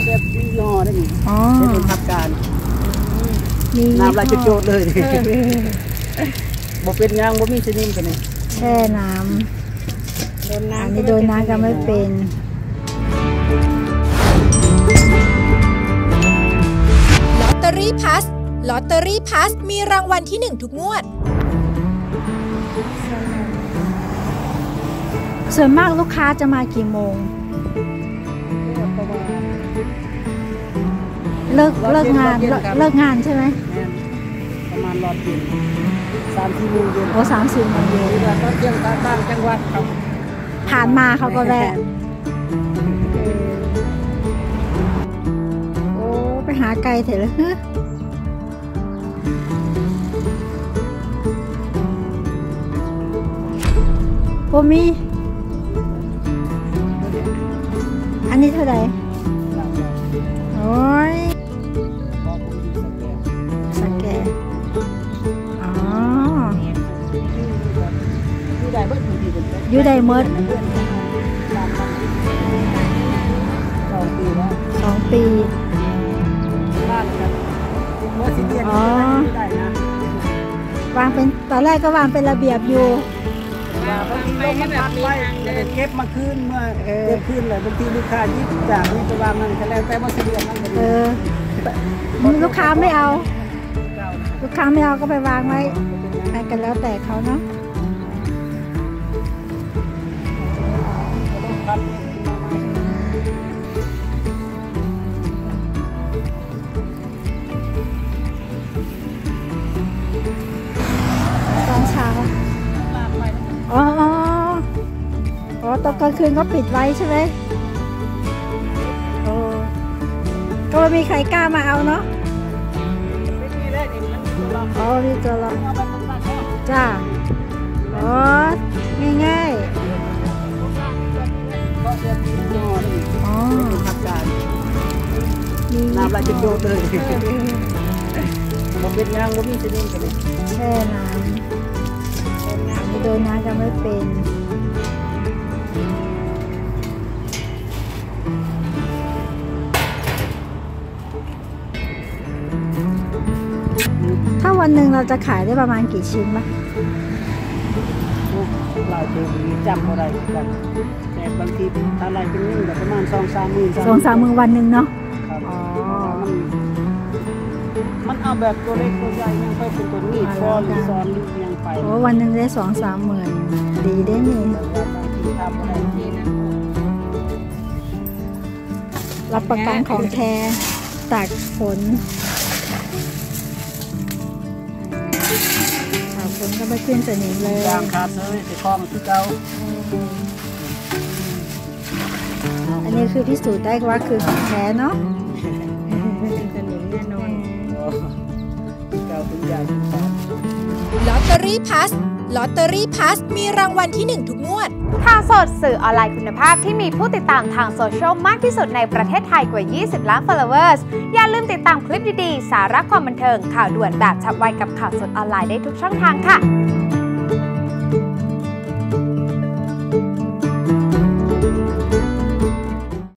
แบบยี่ห้อได้นี่เป็นทับการน้ำลายโจดเลยบ่เป็นยางบ่มีสนิมกันนี่แช่น้ำอันนี้โดนน้ำก็ไม่เป็นลอตเตอรี่พัสลอตเตอรี่พัสมีรางวัลที่1ทุกงวดส่วนมากลูกค้าจะมากี่โมงเลิกงานใช่ไหมประมาณรอบเย็น3-4 โมงเย็นโอ้3-4 โมงเย็นตอนเที่ยงต่างจังหวัดครับผ่านมาเขาก็แวะโอ้ไปหาไก่เถอะเลยโอ้มีอันนี้เท่าไหร่โอ้ยสแกนอ๋ออยู่ได้หมด2 ปีอ๋อวางเป็นตอนแรกก็วางเป็นระเบียบอยู่บางทีลงมันพักไว้เก็บมาคืนเมื่อเก็บคืนเลยบางทีลูกค้ายิบจากนี่ไปวางนั่นก็แล้วแต่ว่าเสียนั่นก็ลูกค้าไม่เอาก็ไปวางไว้ให้กันแล้วแต่เขาเนาะตอนเช้าอ๋อตอนกลางคืนก็ปิดไว้ใช่ไหมโอ้ก็ไม่มีใครกล้ามาเอาเนาะอ๋อมีตัวล็อกจ้าอ๋อง่ายอ๋อทับการน้ำลายโจดเลยบ่เป็นยางบ่มีสนิมกันนี่แช่น้ำโดนน้ำก็ไม่เป็นถ้าวันหนึ่งเราจะขายได้ประมาณกี่ชิ้นปะหลายตัวจำอะไรกันแต่บางทีอะไรเป็นนึ่งแบบประมาณ2-3 มื้อวันหนึ่งเนาะอ๋อมันเอาแบบตัวเล็กตัวใหญ่ยังไปเป็นตัวนี้ซ้อนยังไปโอ้วันหนึ่งได้2-3 หมื่นดีได้นี่รับประกันของแท้ตากฝนก็ไม่ขึ้นสนิมเลยยางขาดเลยจะคล้องที่เก่าอันนี้คือพิสูจน์ได้ว่าคือของแท้เนาะสนิมแน่นอนเก่าเป็นใหญ่ลอตเตอรี่พัสลอตเตอรี่พัสมีรางวัลที่1ทุกงวดข่าวสดสื่อออนไลน์คุณภาพที่มีผู้ติดตามทางโซเชียลมากที่สุดในประเทศไทยกว่า20 ล้าน followers อย่าลืมติดตามคลิปดีๆสาระความบันเทิงข่าวด่วนแบบฉับไวกับข่าวสดออนไลน์ได้ทุกช่องทางค่ะ